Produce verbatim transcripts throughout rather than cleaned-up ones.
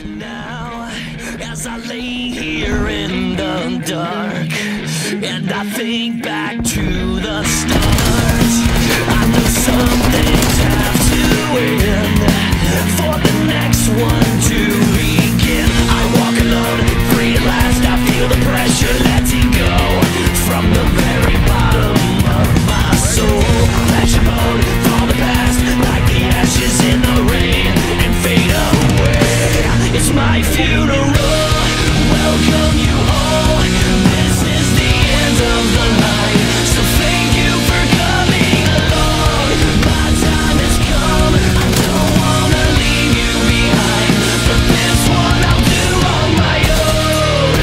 Now, as I lay here in the dark, and I think back to the start, I know some things have to end for the next one to begin. I walk alone, free at last. I feel the pressure letting go from the very bottom of my soul. Flesh and bone, fall the past like the ashes in the rain and fade away. It's my funeral. Welcome you all. This is the end of the line. So thank you for coming along. My time has come. I don't wanna leave you behind, but this one I'll do on my own.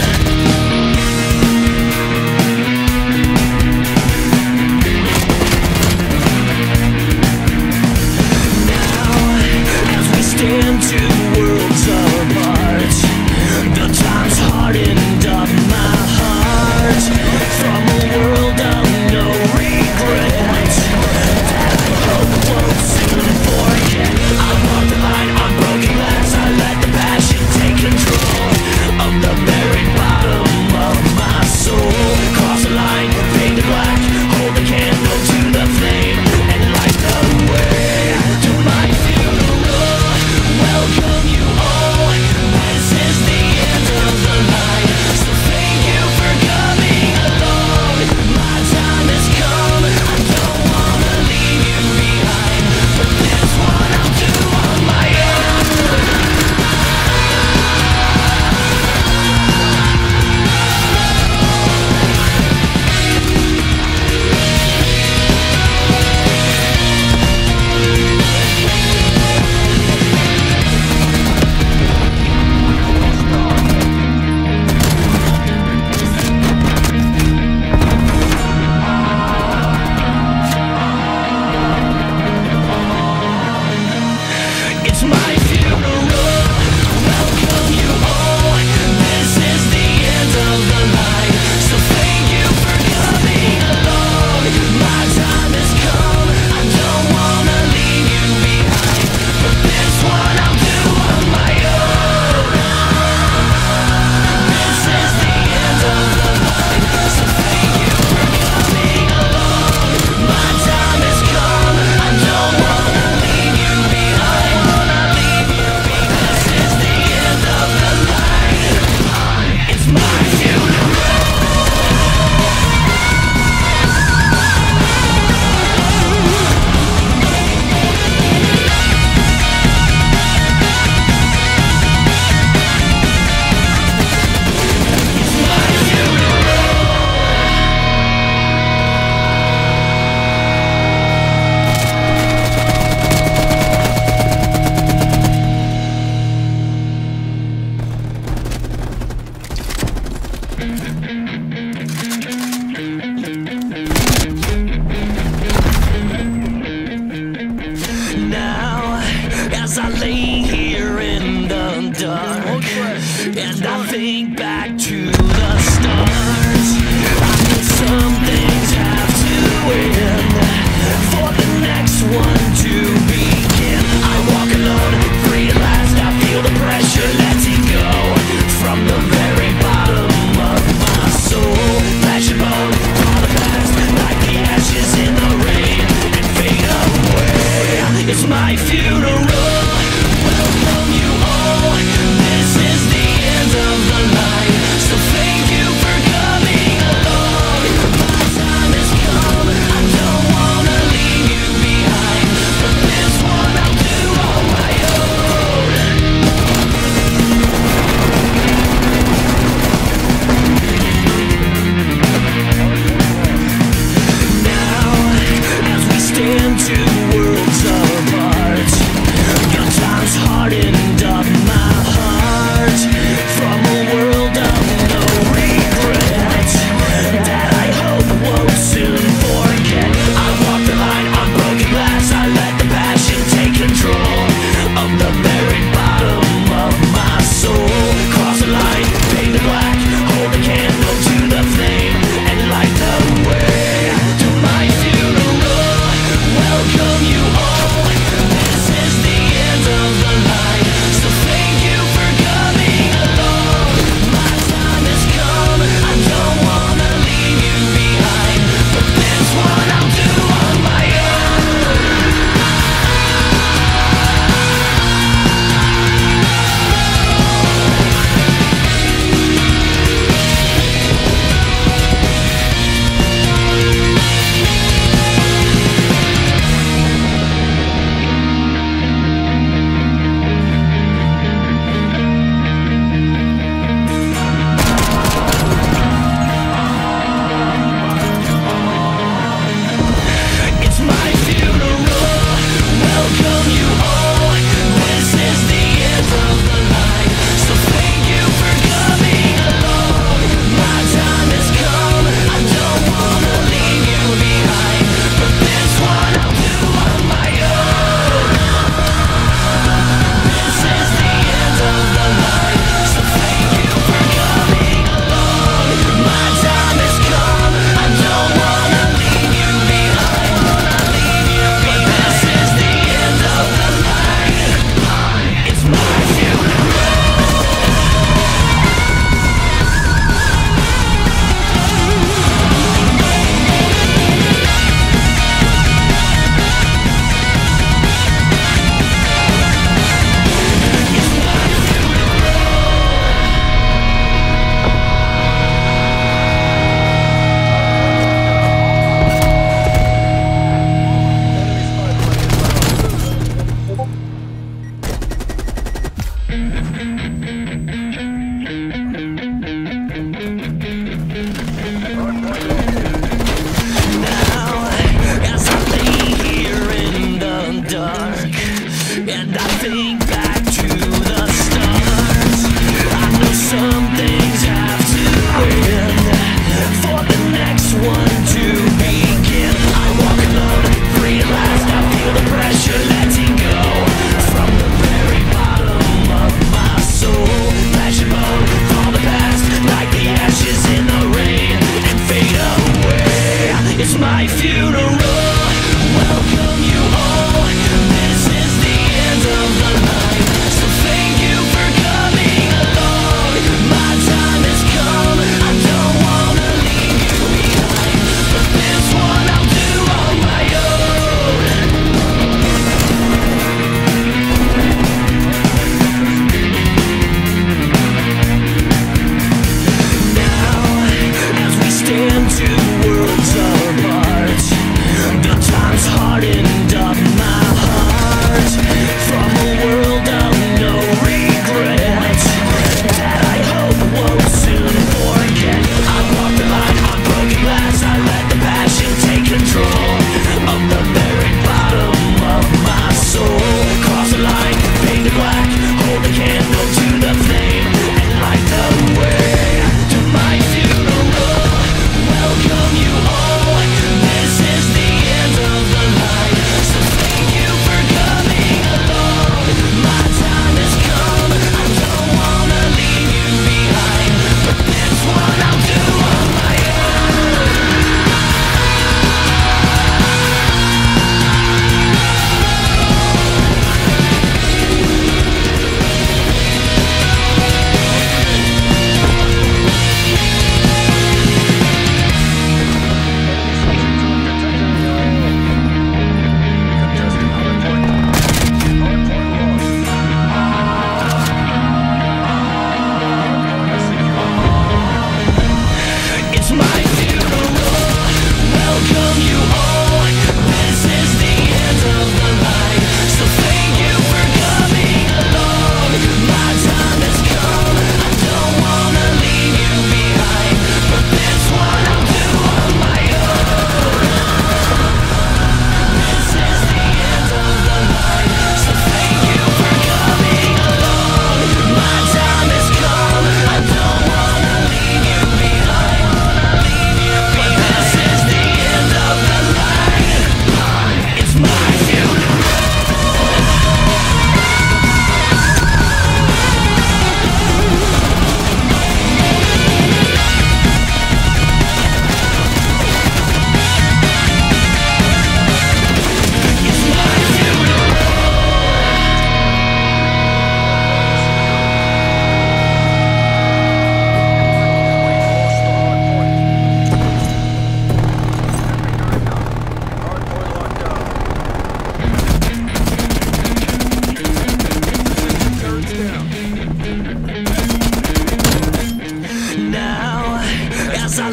Now, as we stand two worlds apart, the time's hardened up my heart from a world of no regret that I hope won't soon forget. I walk the line on broken glass. I let the passion take control of the very bottom of my soul. Cross the line, fade to black, hold the candle to the flame and light the way to my funeral. Welcome you all. This is the end of the line. So thank you for coming along. My time has come. I don't wanna leave you behind, but this one I'll do on my own. It's my funeral. Welcome you all. This is the end of the line. So thank you for coming along. My time has come. I don't wanna leave you behind, but this one I'll do on my own. This is the end of the line. So thank you for coming along. My time has come. I don't wanna leave you behind. This is the end of the line. It's my funeral. It's my funeral. Now, as I lay here in the dark, and I think back to the start, I know some things have to end for the next one to begin. I walk alone, free at last. I feel the pressure letting go from the very bottom of my soul. Flesh and bone, all the past like the ashes in the rain and fade away. It's my funeral. Welcome you all. This is the end of the line.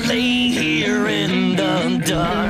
lay here in the dark.